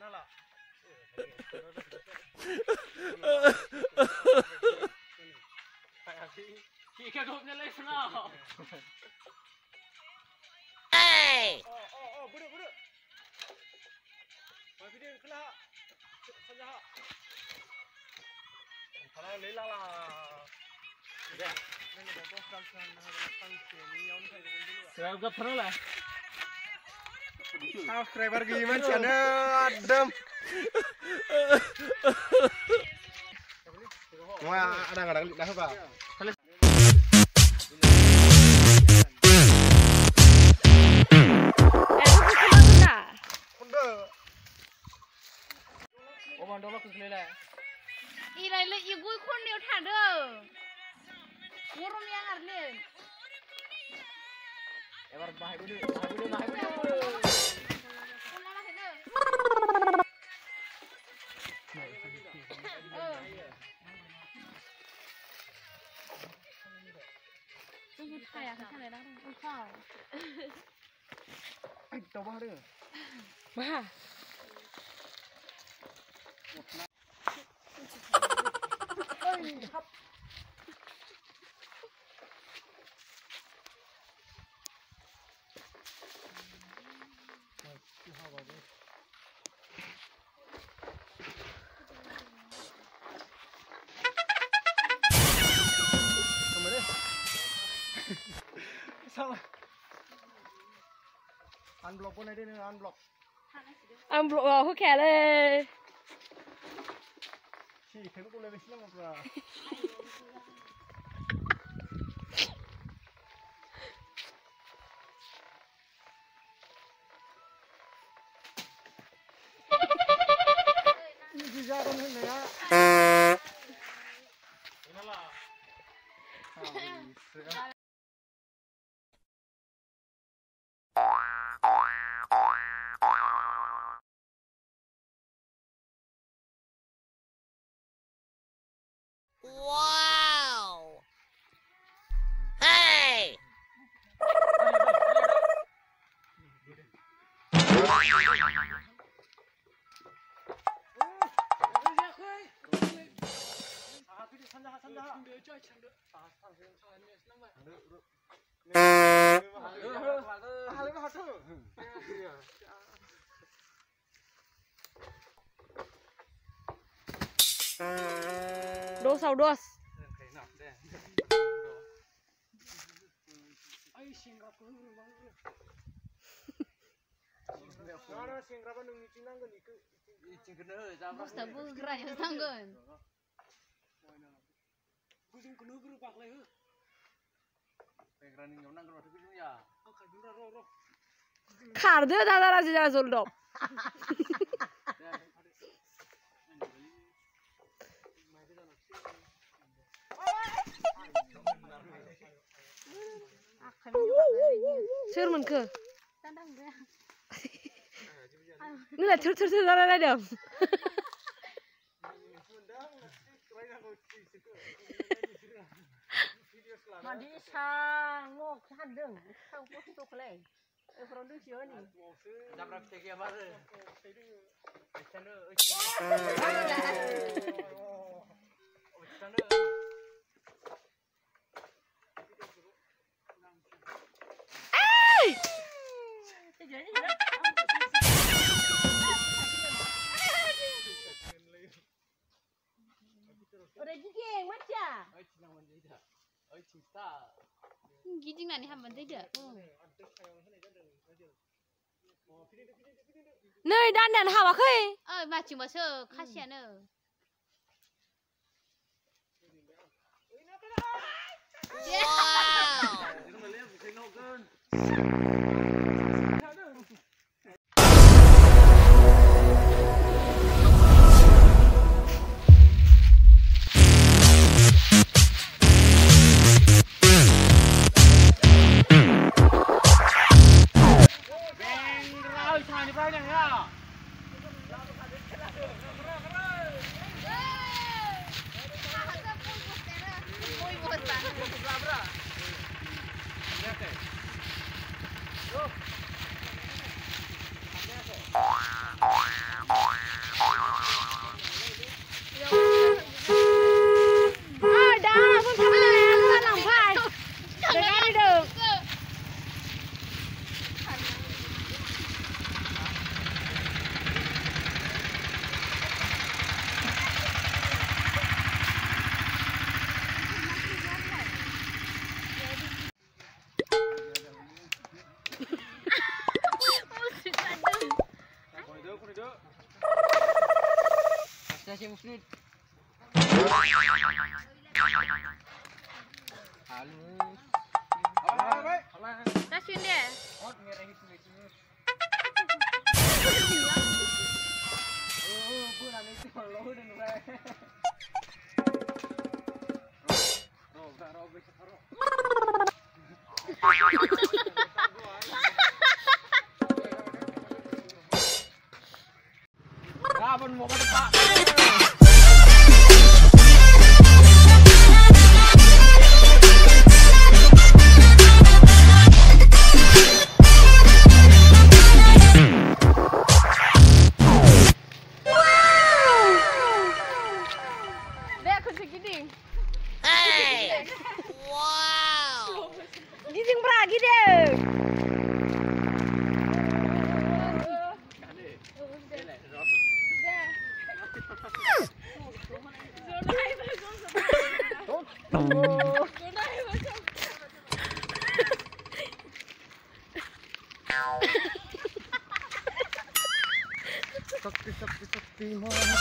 Kita grupnya lagi senang. Hey! Oh, budak. Mai video kena. Saja. Kalau lelah lah. Dah. Ini bapak kalsan nak tangki ni yang saya dulu. Saya juga pernah lah. Subscriber gimana channel Adam. Wah, ada dah apa? Oman dolo keselila. Ilai le ibu kon dia thado. Murum yang arne. Ebar bahai dulu. Kuna lah hede. Tunggu saya ke sana dah. Engkau. Tahu bah dia. Bah. Salah. Unblock pun ada ni unblock. Unblock vào hút khẻ lên. Si, kena pun lebih senang apa? Ini juga orang ni ya. Inilah. Wow! Hey! Đô sau đô. Basta bu geranya tanggon. Kardı da da razı zuldo. Sırmın kı. Ini lah tur lah dia. Mandi sang ngok hadeng sang foto kelai. Produksi ni. Dapat cek apa tu? Udah gigeng macam. Gijing nani hamban tidak. Nơi đan đàn hào khơi. Mà chỉ mà sơ khá xe nữa. street. Halus. Kasihin deh. Hot merah itu. Oh, bukan itu kalau udah nurai. Kapan mau ke depan? Deh, aku segini. Hey! Wow! Gising beragi deh. Sakti.